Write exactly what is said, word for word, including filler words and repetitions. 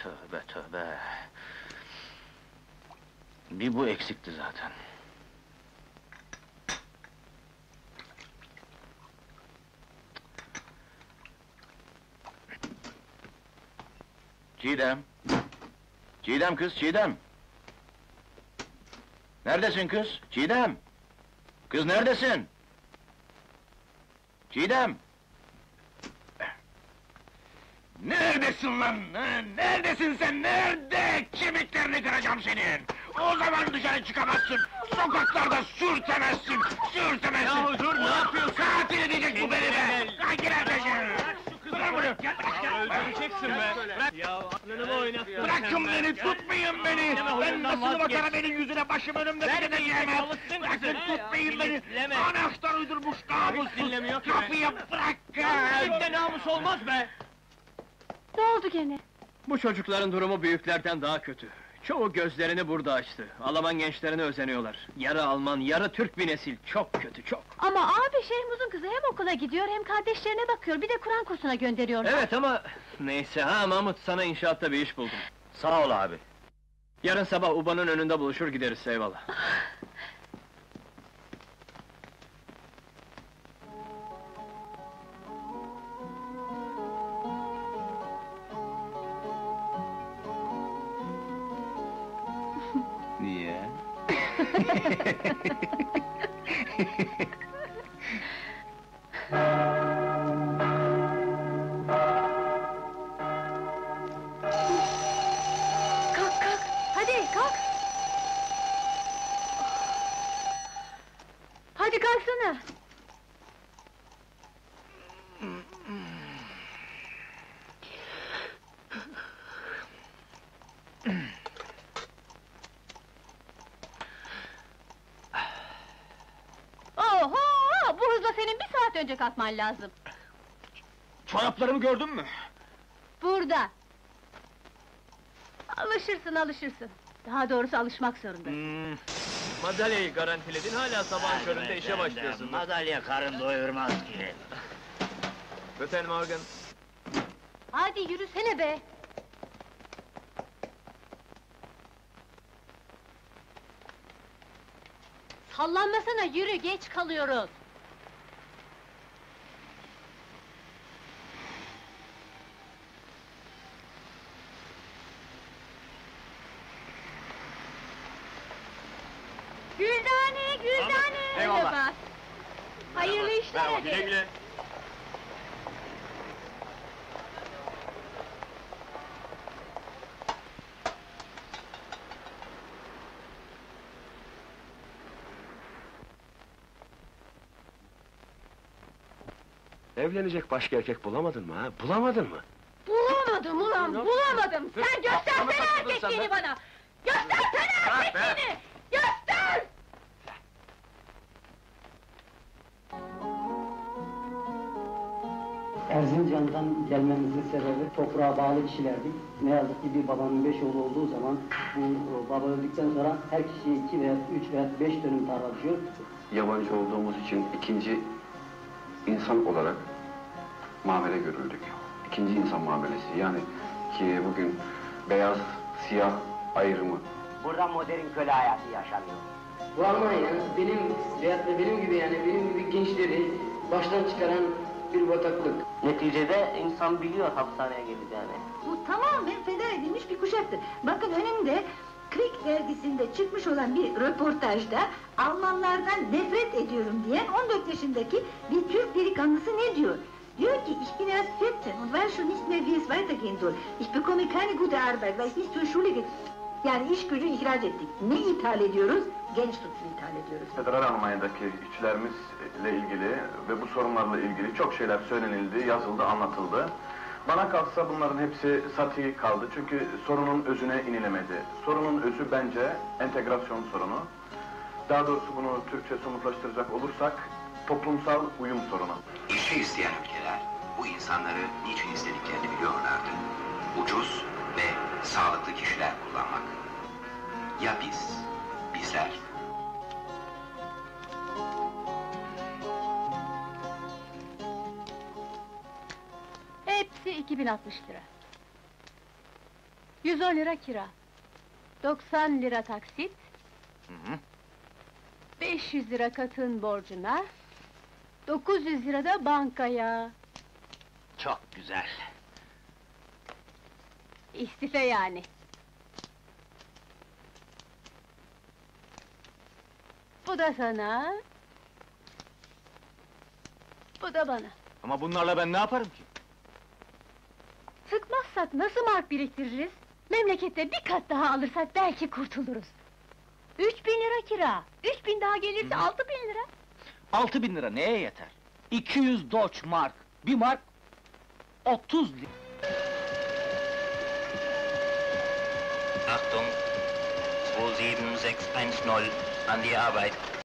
Tövbe tövbe! Bir bu eksikti zaten. Çiğdem! Çiğdem kız, Çiğdem! Neredesin kız? Çiğdem! Kız neredesin? Çiğdem! Neredesin lan? Ha? Neredesin sen? Nerede? Kemiklerini kıracağım senin! O zaman dışarı çıkamazsın! Sokaklarda sürtemezsin! Sürtemezsin! Yahu dur, ne yapıyorsun? Katil edecek bu beni be! Hangi neredesin? Bırak bunu! Öldüreceksin be! Bırak! Ya aklını mı oynattın sen Bırakın be? beni, tutmayın beni! Deme, Ben oyundan nasıl vazgeç. bakarım benim yüzüne, başım önümde Ver bir de beni, diyemem! çalışsın Bırakın, kızım. tutmayın beni! Dilleme. Anahtar uydurmuş namussuz! dinlemiyor ki be. Kapıyı bırakın! Evde namus olmaz be! Ne oldu gene? Bu çocukların durumu büyüklerden daha kötü. Çoğu gözlerini burada açtı. Alman gençlerine özeniyorlar. Yarı Alman, yarı Türk bir nesil. Çok kötü, çok. Ama abi Şehmuz'un kızı hem okula gidiyor hem kardeşlerine bakıyor, bir de Kur'an kursuna gönderiyorlar. Evet ama... Neyse, ha Mahmut, sana inşaatta bir iş buldum. Sağ ol abi! Yarın sabah Uba'nın önünde buluşur gideriz, eyvallah. Niye? Kalk kalk, hadi kalk! Hadi kalksana! Oho! Bu hızla senin bir saat önce kalkman lazım. Çoraplarımı gördün mü? Burada! Alışırsın, alışırsın. Daha doğrusu alışmak zorundasın. Hmm, madalyayı garantiledin, hala sabahın köründe işe başlıyorsun. Madalya karın doyurmaz ki! Guten Morgen. Hadi yürüsene be! Sallanmasana, yürü, geç kalıyoruz! Güldane, Güldane! Eyvallah. Merhaba! Hayırlı işler Merhaba, hadi! güle güle. Evlenecek başka erkek bulamadın mı ha? Bulamadın mı? Bulamadım ulan, bulamadım! Sen Ama göstersene takıldın sen erkekliğini be. bana! Göstersene Bırak be. erkekliğini! Göster! Erzincan'dan gelmemizin sebebi toprağa bağlı kişilerdik. Ne yazık ki bir babanın beş oğlu olduğu zaman bu baba öldükten sonra her kişiye iki veya üç veya beş dönüm tarla düşüyor. Yabancı olduğumuz için ikinci insan olarak muamele görüldük. İkinci insan muamelesi. Yani ki bugün beyaz, siyah ayrımı. Burada modern köle hayatı yaşanıyor. Bu Almanya benim veyahut da benim gibi yani benim gibi gençleri baştan çıkaran bir bataklık. Neticede insan biliyor hapishaneye geleceğini. Bu tamamen feda edilmiş bir kuşaktır. Bakın önümde Krik dergisinde çıkmış olan bir röportajda Almanlardan nefret ediyorum diyen on dört yaşındaki bir Türk delikanlısı ne diyor? Diyor ki, ich bin erst vierzehn und weiß schon nicht mehr wie es weitergehen soll. Ich bekomme keine gute Arbeit, weil ich nicht zur Schule gehe. Yani iş gücü ihraç ettik. Ne ithal ediyoruz? Genç suçlu ithal ediyoruz. Federal Almanya'daki işçilerimizle ilgili ve bu sorunlarla ilgili çok şeyler söylenildi, yazıldı, anlatıldı. Bana kalsa bunların hepsi sati kaldı çünkü sorunun özüne inilemedi. Sorunun özü bence entegrasyon sorunu. Daha doğrusu bunu Türkçe somutlaştıracak olursak toplumsal uyum sorunu. İşçi isteyen ülkeler bu insanları niçin istediklerini biliyorlardı. Ucuz ve sağlıklı kişiler kullanmak. Ya biz, bizler? Hepsi iki bin altmış lira. yüz on lira kira. doksan lira taksit. beş yüz lira katın borcuna. dokuz yüz lira da bankaya. Çok güzel. İstife yani. Bu da sana. Bu da bana. Ama bunlarla ben ne yaparım ki? Sıkmazsak nasıl mark biriktiririz? Memlekette bir kat daha alırsak belki kurtuluruz. Üç bin lira kira. Üç bin daha gelirse altı bin lira. Altı bin lira neye yeter? İki yüz Deutsch mark. Bir mark otuz lira. Achtung, zwei sieben sechs eins null, an die Arbeit.